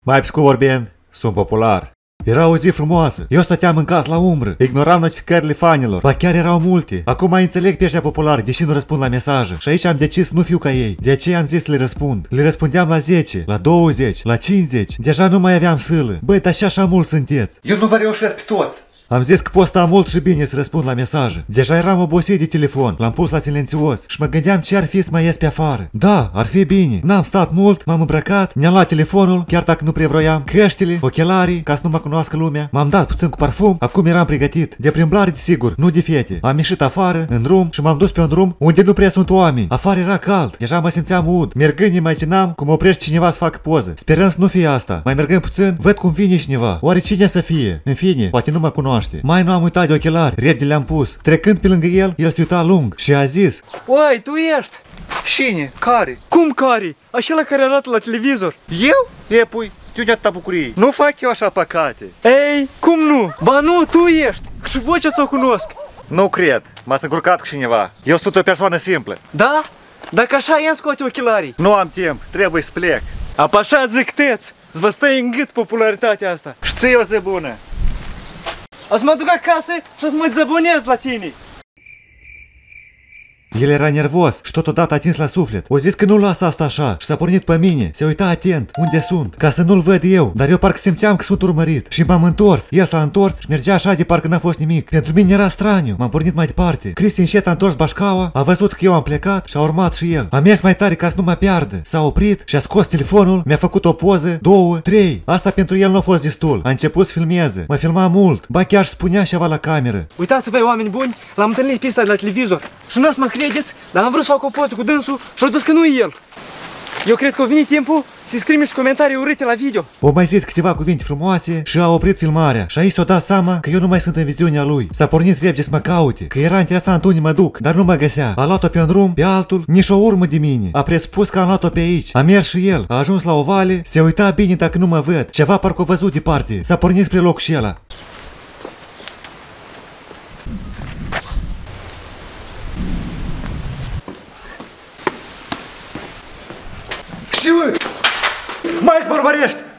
Mai pe scurt vorbind, sunt popular. Era o zi frumoasă. Eu stăteam în casă la umbră. Ignoram notificările fanilor. Ba chiar erau multe. Acum mai înțeleg pe ăștia populari, deși nu răspund la mesaje. Și aici am decis să nu fiu ca ei. De aceea am zis să le răspund. Le răspundeam la 10, la 20, la 50. Deja nu mai aveam sâlă. Băi, dar și așa mult sunteți. Eu nu vă reușesc pe toți. Am zis că pot sta mult și bine să răspund la mesaje. Deja eram obosit de telefon, l-am pus la silențios și mă gândeam ce ar fi să mai ies pe afară. Da, ar fi bine. N-am stat mult, m-am îmbrăcat, mi-am luat telefonul, chiar dacă nu prea vroiam, căștile, ochelarii, ca să nu mă cunoască lumea. M-am dat puțin cu parfum, acum eram pregătit. De plimbare, desigur, nu de fete. Am ieșit afară, în drum și m-am dus pe un drum unde nu prea sunt oameni. Afară era cald, deja mă simțeam ud. Mergând imaginam cum oprește cineva să facă poză. Sperăm să nu fie asta. Mai mergând puțin, văd cum vine cineva. Oare cine să fie? În fine, poate nu mă cunoaște. Mai nu am uitat de ochelari, repede le-am pus. Trecând pe lângă el se uita lung și a zis: Oi, tu ești? Cine? Care? Cum care? Acela care arată la televizor. Eu? Epui, de unde atâta bucurie? Nu fac eu așa păcate. Ei, cum nu? Ba nu, tu ești. Și vocea ți-o cunosc. Nu cred, m-ați încurcat cu cineva. Eu sunt o persoană simplă. Da? Dacă așa i-am scoate ochelarii. Nu am timp, trebuie să plec. Apășa zic teț, îți vă stai în gât popularitatea asta. Și ție o zi bună. O să mă duc acasă și o să mă dezabonez la tine. El era nervos și totodată atins la suflet. O zis că nu lasă asta așa și s-a pornit pe mine. Se uita atent unde sunt, ca să nu-l văd eu. Dar eu parcă simțeam că sunt urmărit. Și m-am întors. El s-a întors și mergea așa de parcă n-a fost nimic. Pentru mine era straniu. M-am pornit mai departe. Cristi încet a întors bașcaua, a văzut că eu am plecat și a urmat și el. Am mers mai tare ca să nu mă piardă. S-a oprit și a scos telefonul, mi-a făcut o poză, 2, 3. Asta pentru el nu a fost destul. A început să filmeze. Mă filma mult. Ba chiar spunea ceva la cameră. Uitați-vă, oameni buni, l-am întâlnit pe ăsta de la televizor. Și nu ați mă credeți, dar am vrut să fac o poză cu dânsul și au zis că nu e el. Eu cred că a venit timpul să-i scrimi și comentarii urâte la video. O mai zis câteva cuvinte frumoase și a oprit filmarea. Și aici s-o dat seama că eu nu mai sunt în viziunea lui. S-a pornit repede să mă caute, că era interesant unde mă duc, dar nu mă găsea. A luat-o pe un drum, pe altul, nici o urmă de mine. A presupus că am luat-o pe aici. A mers și el, a ajuns la o vale, se uita bine dacă nu mă văd. Ceva parcă o văzut departe. S-a pornit spre locul și ăla. Și mai zborbărești!